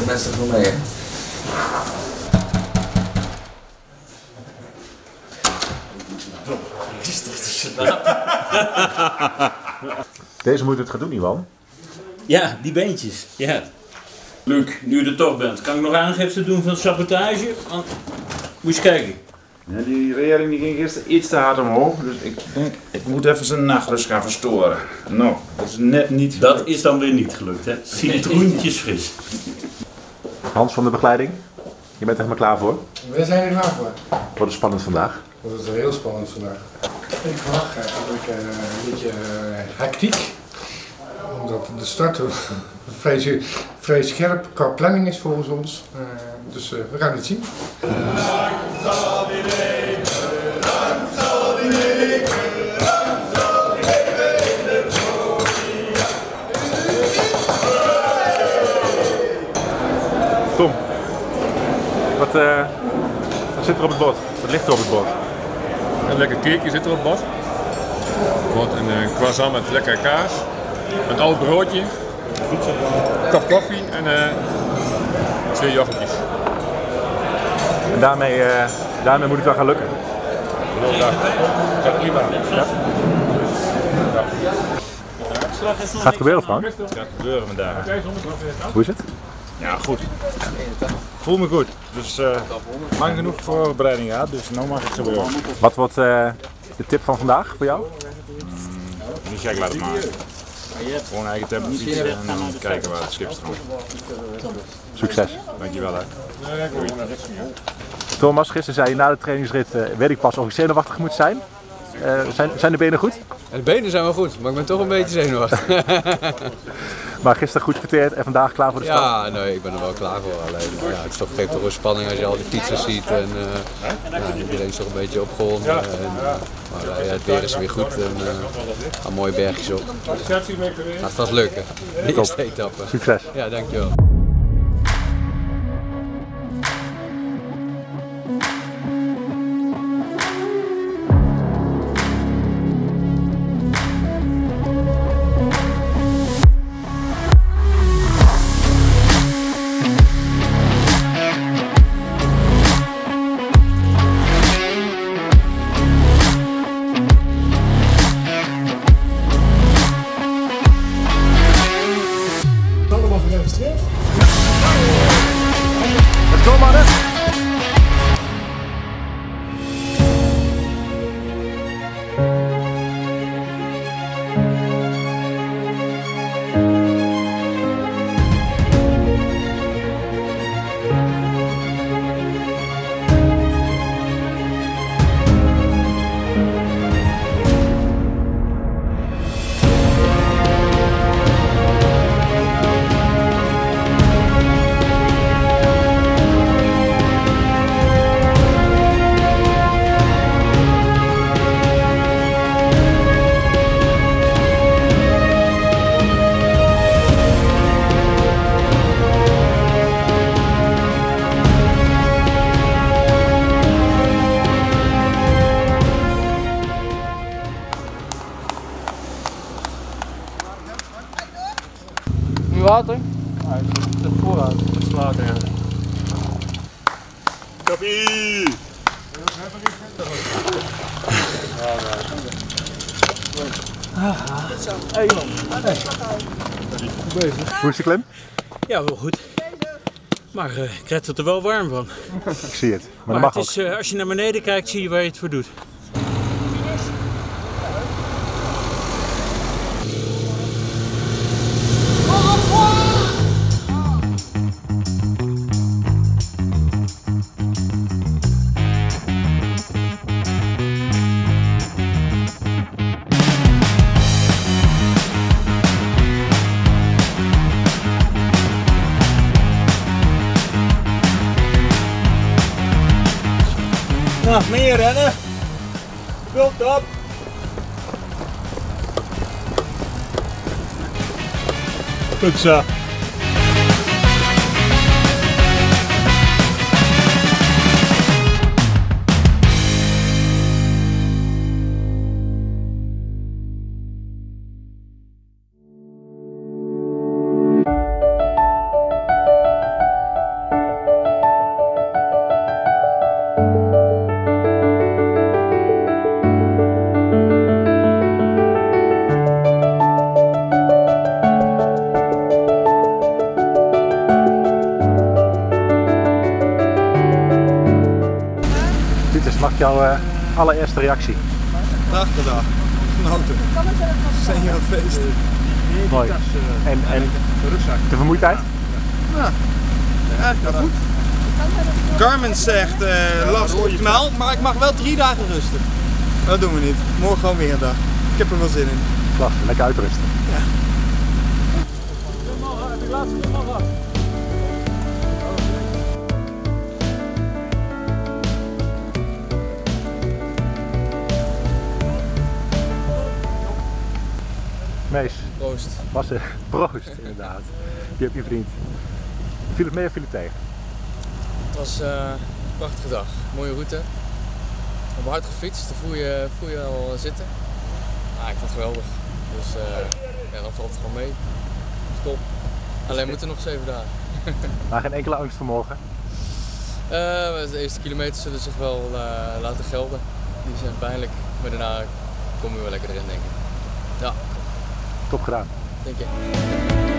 mensen er voor mee, hè? Deze moet het gaan doen, Iwan. Ja, die beentjes. Ja. Luc, nu je er toch bent, kan ik nog aangifte doen van sabotage? Want, moet je eens kijken. Ja, die regering die ging gisteren iets te hard omhoog, dus ik denk, ik moet even zijn nachtrust gaan verstoren. Nou, dat is net niet Dat gelukt. is dan weer niet gelukt, hè? Citroentjes fris. Hans van de begeleiding, je bent er helemaal klaar voor. We zijn er klaar voor. Wordt het spannend vandaag. Dat is heel spannend vandaag. Ik verwacht eigenlijk een beetje hectiek. Omdat de start vrij scherp qua planning is volgens ons. Dus we gaan het zien. Tom, wat zit er op het bord? Wat ligt er op het bord? Een lekker cakeje zit er op bord. Een croissant met lekkere kaas. Een oud broodje. Een kop koffie en 2 yoghurtjes. En daarmee moet het wel gaan lukken. Ja, prima. Ja? Gaat het gebeuren, Frank? Het gaat gebeuren vandaag. Hoe is het? Ja, goed. Ik voel me goed. Dus lang genoeg voorbereiding gehad, dus nu mag het gebeuren. Wat wordt de tip van vandaag voor jou? Niet gek laten maken. Gewoon eigen tempo fietsen en dan kijken waar het schip stroomt. Succes. Dankjewel hè. Doei. Thomas, gisteren zei je na de trainingsrit, weet ik pas of ik zenuwachtig moet zijn. Zijn de benen goed? De benen zijn wel goed, maar ik ben toch een beetje zenuwachtig. Maar gisteren goed verteerd en vandaag klaar voor de start? Ja, nee, ik ben er wel klaar voor. Alleen, ja, het geeft toch een spanning als je al die fietsers ziet. En, iedereen is toch een beetje opgewonden. Maar het weer is weer goed en gaan mooie bergjes op. Gaat vast lukken. De eerste etappe. Succes. Ja, dankjewel. Let's go, mannen! Water? Ja, de vooruit. Het is water, ja. Koffie! Hoe is de klim? Ja, wel goed. Maar ik krijg het er wel warm van. Ik zie het, maar dat Maar mag het ook. is, als je naar beneden kijkt, zie je waar je het voor doet. Nou, meer rennen. Komt op. Goed zo. jouw allereerste reactie? Dag. Genoten. Zijn hier aan het feest. Mooi. En de vermoeidheid? Ja, gaat goed. Garmin zegt last optimaal, maar ik mag wel 3 dagen rusten. Dat doen we niet. Morgen gewoon weer een dag. Ik heb er wel zin in. Klasse, lekker uitrusten. Ja. Mees. Proost. Proost, inderdaad. Je hebt je vriend. Viel het mee of viel het tegen? Het was een prachtige dag. Mooie route. We hebben hard gefietst, dan voel je al zitten. Ik vond het geweldig. Dus dan valt het gewoon mee. Stop. Alleen we moeten nog 7 dagen. Maar geen enkele angst voor morgen? De eerste kilometers zullen zich wel laten gelden. Die zijn pijnlijk, maar daarna komen we wel lekker erin, denk ik. Ja. Top gedaan. Denk je.